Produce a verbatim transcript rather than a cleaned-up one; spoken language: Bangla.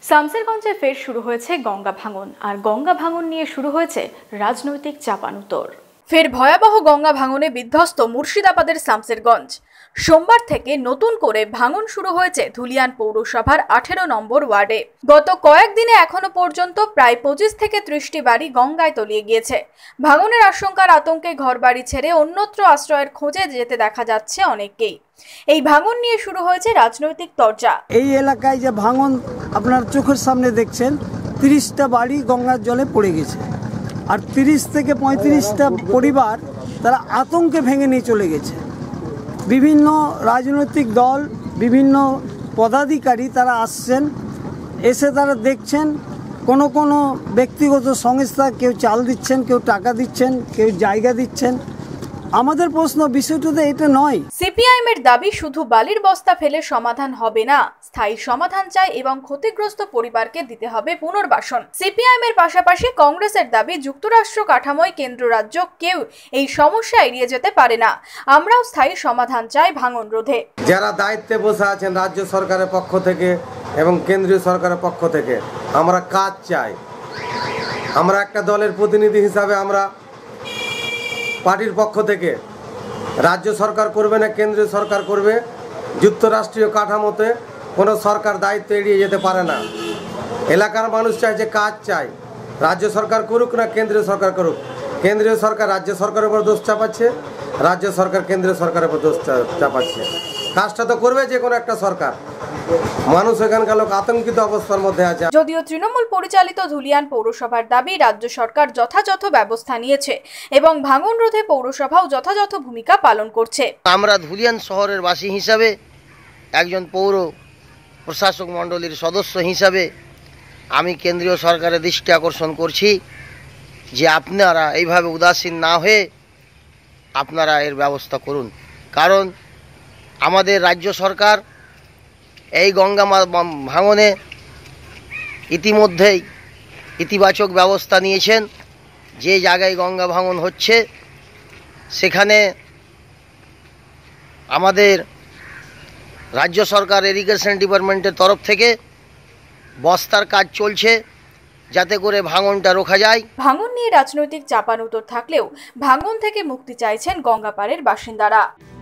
শামসেরগঞ্জে ফের শুরু হয়েছে গঙ্গা ভাঙন, আর গঙ্গা ভাঙন নিয়ে শুরু হয়েছে রাজনৈতিক চাপানুতর। ফের ভয়াবহ গঙ্গা ভাঙনে বিধ্বস্ত মুর্শিদাবাদের শামসেরগঞ্জ। সোমবার থেকে নতুন করে ভাঙন শুরু হয়েছে ধুলিয়ান পৌরসভার আঠেরো নম্বর ওয়ার্ডে। গত কয়েকদিনে এখনো পর্যন্ত প্রায় পঁচিশ থেকে ত্রিশটি বাড়ি গঙ্গায় তলিয়ে গিয়েছে। ভাঙনের আশঙ্কার আতঙ্কে ঘরবাড়ি ছেড়ে অন্যত্র আশ্রয়ের খোঁজে যেতে দেখা যাচ্ছে অনেককেই। এই ভাঙন নিয়ে শুরু হয়েছে রাজনৈতিক তরজা। এই এলাকায় যে ভাঙন আপনার চোখের সামনে দেখছেন, তিরিশটা বাড়ি গঙ্গার জলে পড়ে গেছে, আর তিরিশ থেকে পঁয়ত্রিশটা পরিবার তারা আতঙ্কে ভেঙে নিয়ে চলে গেছে। বিভিন্ন রাজনৈতিক দল, বিভিন্ন পদাধিকারী তারা আসছেন, এসে তারা দেখছেন। কোনো কোনো ব্যক্তিগত সংস্থা কেউ চাল দিচ্ছেন, কেউ টাকা দিচ্ছেন, কেউ জায়গা দিচ্ছেন। আমাদের প্রশ্ন বিষয়টা এটা নয়। সিপিআইএম এর দাবি শুধু বালির বস্তা ফেলে সমাধান হবে না, স্থায়ী সমাধান চাই এবং ক্ষতিগ্রস্ত পরিবারকে দিতে হবে পুনর্বাসন। সিপিআইএম এর পাশাপাশি কংগ্রেসের দাবি যুক্তরাষ্ট্র কাঠামোয় কেন্দ্র রাজ্য কেউ এই সমস্যা এড়িয়ে যেতে পারে না। আমরাও স্থায়ী সমাধান চাই ভাঙন রোধে। যারা দায়িত্বে বসে আছেন রাজ্য সরকারের পক্ষ থেকে এবং কেন্দ্রীয় সরকারের পক্ষ থেকে, আমরা কাজ চাই। আমরা একটা দলের প্রতিনিধি হিসাবে আমরা পার্টির পক্ষ থেকে রাজ্য সরকার করবে না কেন্দ্রীয় সরকার করবে, যুক্তরাষ্ট্রীয় কাঠামোতে কোনো সরকার দায়িত্ব এড়িয়ে যেতে পারে না। এলাকার মানুষ চাইছে কাজ চাই, রাজ্য সরকার করুক না কেন্দ্রীয় সরকার করুক। কেন্দ্রীয় সরকার রাজ্য সরকারের উপর দোষ চাপাচ্ছে, রাজ্য সরকার কেন্দ্রীয় সরকারের উপর দোষ চাপাচ্ছে। কাজটা তো করবে যে কোনো একটা সরকার। মানুষ এখানকার লোক আতঙ্কিত অবস্থার মধ্যে আছে। যদিও তৃণমূল পরিচালিত ধুলিয়ান পৌরসভার দাবি রাজ্য সরকার যথাযথ ব্যবস্থা নিয়েছে এবং ভাঙন রোধে পৌরসভাও যথাযথ ভূমিকা পালন করছে। আমরা ধুলিয়ান শহরের বাসী হিসাবে, একজন পৌর প্রশাসক মণ্ডলীর সদস্য হিসাবে আমি কেন্দ্রীয় সরকারের দৃষ্টি আকর্ষণ করছি যে আপনারা এইভাবে উদাসীন না হয়ে আপনারা এর ব্যবস্থা করুন। কারণ আমাদের রাজ্য সরকার এই গঙ্গা ভাঙনে ইতিমধ্যেই ইতিবাচক ব্যবস্থা নিয়েছেন। যে জায়গায় গঙ্গা ভাঙন হচ্ছে সেখানে আমাদের রাজ্য সরকার ইরিগেশন ডিপার্টমেন্টের তরফ থেকে বস্তার কাজ চলছে যাতে করে ভাঙনটা রোখা যায়। ভাঙন নিয়ে রাজনৈতিক চাপানুতর থাকলেও ভাঙন থেকে মুক্তি চাইছেন গঙ্গাপাড়ের বাসিন্দারা।